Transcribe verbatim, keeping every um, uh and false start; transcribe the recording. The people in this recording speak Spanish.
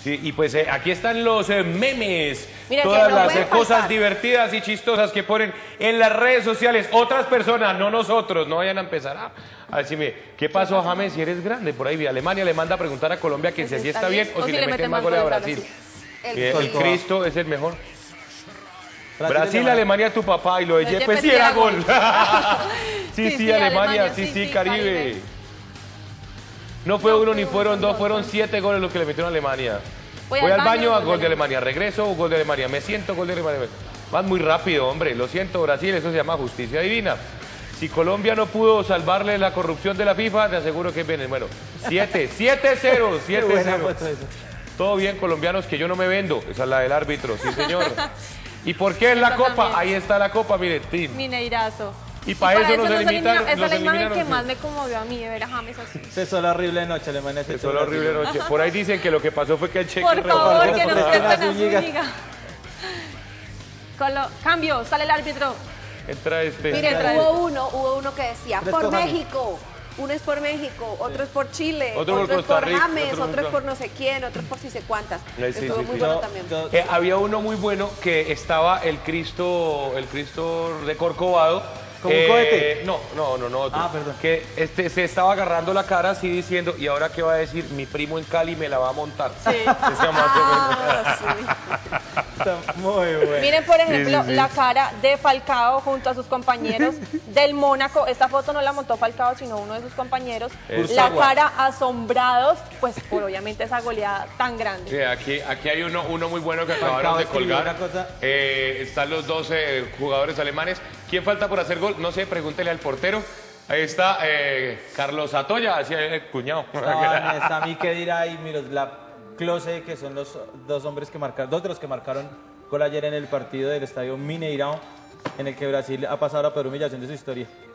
Sí, y pues eh, aquí están los eh, memes, Mira, todas que no las puede eh, cosas faltar. divertidas y chistosas que ponen en las redes sociales otras personas, no nosotros, no vayan a empezar a, a decirme, ¿qué pasó, James, si eres grande? Por ahí, Alemania le manda a preguntar a Colombia que si así está bien o si le meten más goles a Brasil. El, Eh, El Cristo es el mejor. Brasil, Brasil, Alemania, tu papá, y lo de Lo de Yepes Yepes sí sí era era gol. gol. Sí, Sí, sí, sí, Alemania, Alemania, sí, sí, sí, sí, Caribe. Caribe. No fue No, uno fue ni uno, fueron son dos, dos, fueron son. siete goles los que le metieron a Alemania. Voy Voy al al baño, baño, a gol gol de de Alemania. Regreso, gol de Alemania. Me siento, gol de Alemania. Van muy rápido, hombre. Lo siento, Brasil, eso se llama justicia divina. Si Colombia no pudo salvarle la corrupción de la FIFA, te aseguro que vienen. Bueno, siete, siete cero, Qué siete buena cero. foto esa. Todo bien, colombianos, que yo no me vendo. Esa es la del árbitro, sí, señor. ¿Y por qué es la Esta copa? también. Ahí está la copa, mire, tin. Mineirazo. Y para eso nos eliminan. Esa es nos la imagen eliminan que los- más me conmovió a mí, de ver a James así. Se hizo la horrible noche, Alemania. se Eso echó es la horrible Brasil. noche. Por ahí dicen que lo que pasó fue que el cheque Por favor, rebotó. que nos por presten a Zúñiga. Zúñiga. Colo- Cambio, sale el árbitro. Entra este. Miren, Entra hubo uno, hubo uno que decía, Tres por por James. México. Uno es por México, otro es por Chile, Otro otro, por es por Costa Rica, James, otro otro, por- es por no sé quién, otro es por si sé cuántas. Ay, sí, Estuvo sí, muy sí. bueno Yo- también. yo- Eh, había uno muy bueno que estaba el Cristo, el Cristo de Corcovado. ¿Como un cohete? No, no, no, no. otro. Ah, perdón. Que este, se estaba agarrando la cara así diciendo, ¿y ahora qué va a decir? Mi primo en Cali me la va a montar. Sí. Ese llama- Ah, sí. Está muy bueno. Miren, por ejemplo, sí, sí. la cara de Falcao junto a sus compañeros del Mónaco. Esta foto no la montó Falcao, sino uno de sus compañeros. Es- La Kurzawa. cara asombrados, pues por obviamente esa goleada tan grande. Sí, aquí, aquí hay uno, uno muy bueno que Falcao acabaron de escribió colgar. una cosa. Eh, están los doce jugadores alemanes. ¿Quién falta por hacer gol? No sé, pregúntele al portero. Ahí está eh, Carlos Atoya, así el cuñado. Estaban, está Miquelira y Miroslav Klose, que son los dos hombres que marcaron, dos de los que marcaron gol ayer en el partido del estadio Mineirão, en el que Brasil ha pasado la peor humillación de su historia.